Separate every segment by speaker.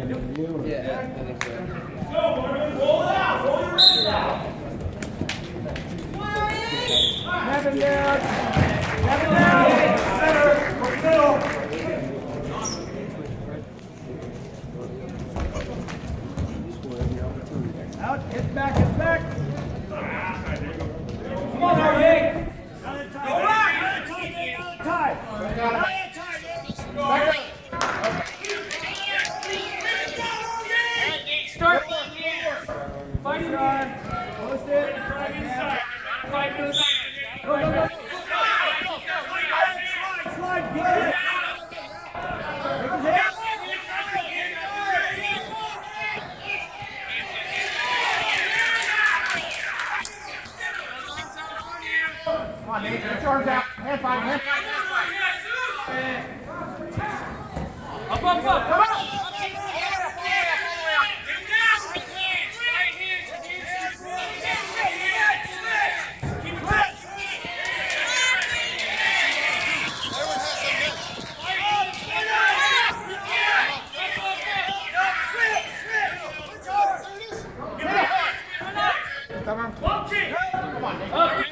Speaker 1: Yeah, I think so.
Speaker 2: Roll it out! Roll your wrist out!
Speaker 3: Have him down! Have him down! Center! Middle! Out, hit back, hit back! Come on, Harvey! Go back! Tie! Back up!
Speaker 2: Start from here!
Speaker 3: Fight it on! Post it!
Speaker 2: Fight to the side!
Speaker 3: Go, go, go! Slide, get it! Take his hand! Come on, Nate, get your arms out. Hand fight, hand fight.
Speaker 2: Up, up, up! Come on! Come on, Nate.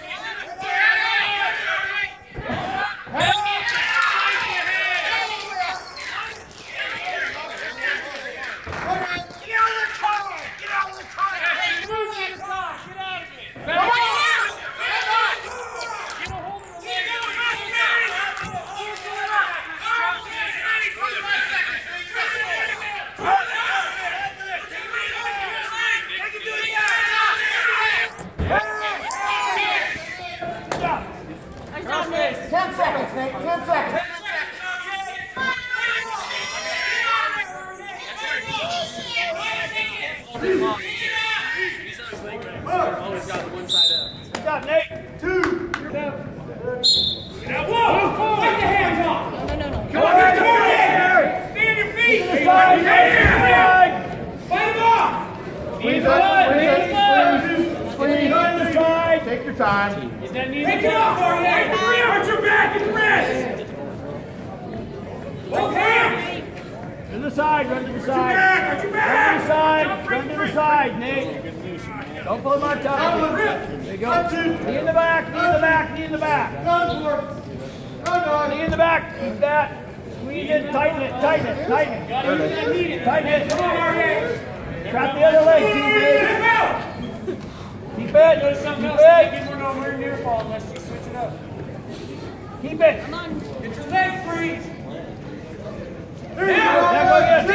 Speaker 1: Always got the one side up.
Speaker 3: Good job, Nate. 2.
Speaker 2: Now, whoa! Put the hands off!
Speaker 3: No.
Speaker 2: Come on, get in! Stay on your feet!
Speaker 3: To the side!
Speaker 2: Fight him off!
Speaker 3: Squeeze
Speaker 2: it!
Speaker 3: Squeeze on the side! Take your time.
Speaker 2: Take it off, Artie! Hurt your back and wrist! Both hands!
Speaker 3: To the side, run to the side.
Speaker 2: Hurt your back!
Speaker 3: Run to the side, Nate. Don't pull him on top. There you go. Knee in the back, knee in the back, knee in the back. Knee in the back, keep that. Squeeze it, tighten it, tighten it, tighten it. Tighten it. Trap the other leg, too, Nate. Keep it, keep it.
Speaker 2: Get one over near fall unless you switch it up.
Speaker 3: Keep it.
Speaker 2: Come on. Get your leg free.
Speaker 3: There you go. Now go again.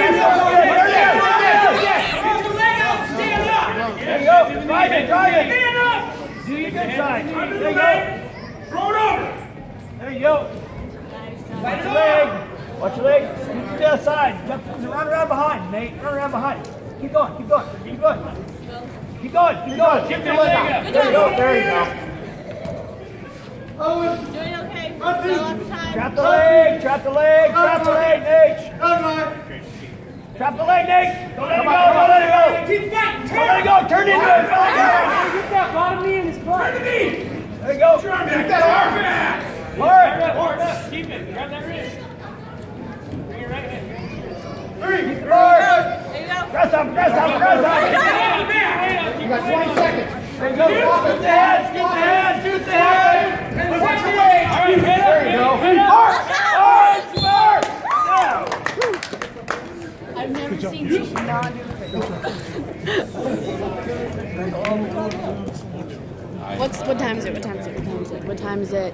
Speaker 2: Hold your leg out. Stand up.
Speaker 3: There you go. Drive it, drive it.
Speaker 2: Stand up.
Speaker 3: Do your good side.
Speaker 2: Under
Speaker 3: There
Speaker 2: the
Speaker 3: you
Speaker 2: leg.
Speaker 3: go.
Speaker 2: Throw it over.
Speaker 3: There you go. Watch your leg. Watch your leg. Scoot to the other side. Run around behind, Nate. Run around behind. Keep going, keep going, keep going. Keep going, keep going. Keep your leg out. There you go, there you go.
Speaker 4: Doing okay.
Speaker 3: Trap the leg, trap the leg, trap the leg, Nate. Trap the leg, Nate. Don't let it go, don't let it go.
Speaker 2: Keep fighting.
Speaker 3: Don't let it go, turn into it.
Speaker 2: Get that bottom knee in his butt. Turn the knee.
Speaker 3: There you go.
Speaker 2: Keep that arm back.
Speaker 3: Hard.
Speaker 2: Keep it. Grab that wrist. Bring your right hand.
Speaker 3: Keep the bar.
Speaker 4: There you go.
Speaker 3: Press up, press up, press up.
Speaker 2: You got 20 seconds.
Speaker 3: There you go. Scoot the head, scoot the head, scoot the head. Watch the leg.
Speaker 2: All right, head up.
Speaker 3: There you go.
Speaker 2: Head up.
Speaker 3: Hard, hard. Now.
Speaker 4: I've never seen you not do What time is it? What time is it? What time is it? What time is it?